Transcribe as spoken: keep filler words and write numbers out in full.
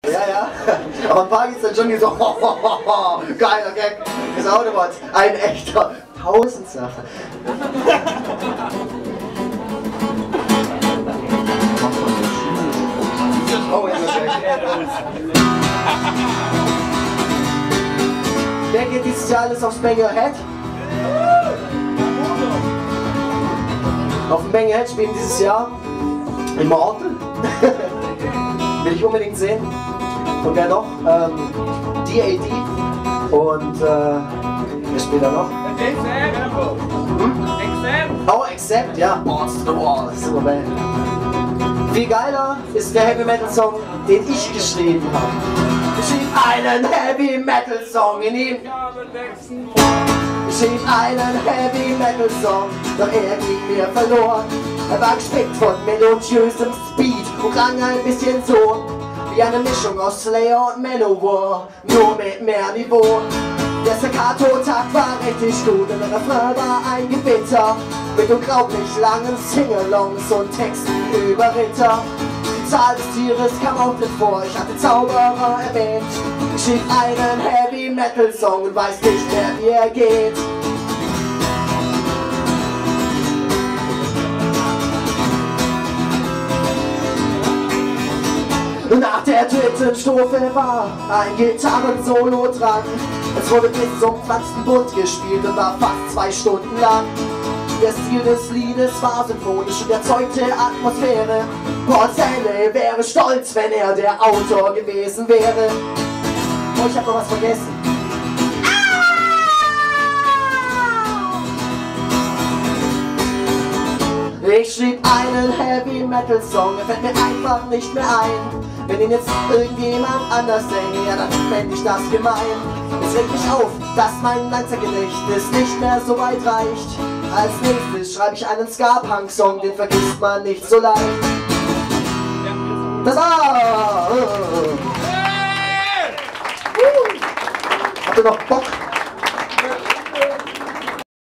Ja, ja. Aber ein paar gibt's dann schon die so, ho, ho, ho, ho, geiler Gag. Das Autobot, ein echter Tausendsacher. Oh, jetzt ist er. Wer geht dieses Jahr alles aufs Bang Your Head? Auf dem Bang Your Head spielen dieses Jahr Immortal. Will ich unbedingt sehen. Und wer noch? Ähm, D A D. Und äh, wer spielt da noch? Hm? Oh, Accept, ja. Balls to the Wall. Super Band. Viel geiler ist der Heavy Metal Song, den ich geschrieben habe. Ich schrieb einen Heavy Metal Song in ihm. Ich schrieb einen Heavy Metal Song, doch er ging mir verloren. Er war gespickt von melodiösem Speed und klang ein bisschen so wie eine Mischung aus Slayer und Manowar, nur mit mehr Niveau. Der Staccato-Takt war richtig gut und der Refrain war ein Gewitter mit unglaublich langen Singalongs und Texten über Ritter. Die Zahl des Tieres kam auch drin vor, ich hatte Zauberer erwähnt. Ich schrieb einen Heavy Metal Song und weiß nicht mehr wie er geht. Nach der dritten Strophe war ein Gitarren-Solo dran. Es wurde bis zum zwanzigsten Bund gespielt und war fast zwei Stunden lang. Der Stil des Liedes war symphonisch und erzeugte Atmosphäre. Paul Stanley wäre stolz, wenn er der Autor gewesen wäre. Oh, ich hab noch was vergessen. Ich schrieb einen Heavy Metal Song, er fällt mir einfach nicht mehr ein. Wenn ihn jetzt irgendjemand anders sänge, ja dann fände ich das gemein. Es regt mich auf, dass mein Langzeitgedächtnis nicht mehr so weit reicht. Als nächstes schreibe ich einen Ska-Punk-Song, den vergisst man nicht so leicht. Das war... Habt ihr noch Bock?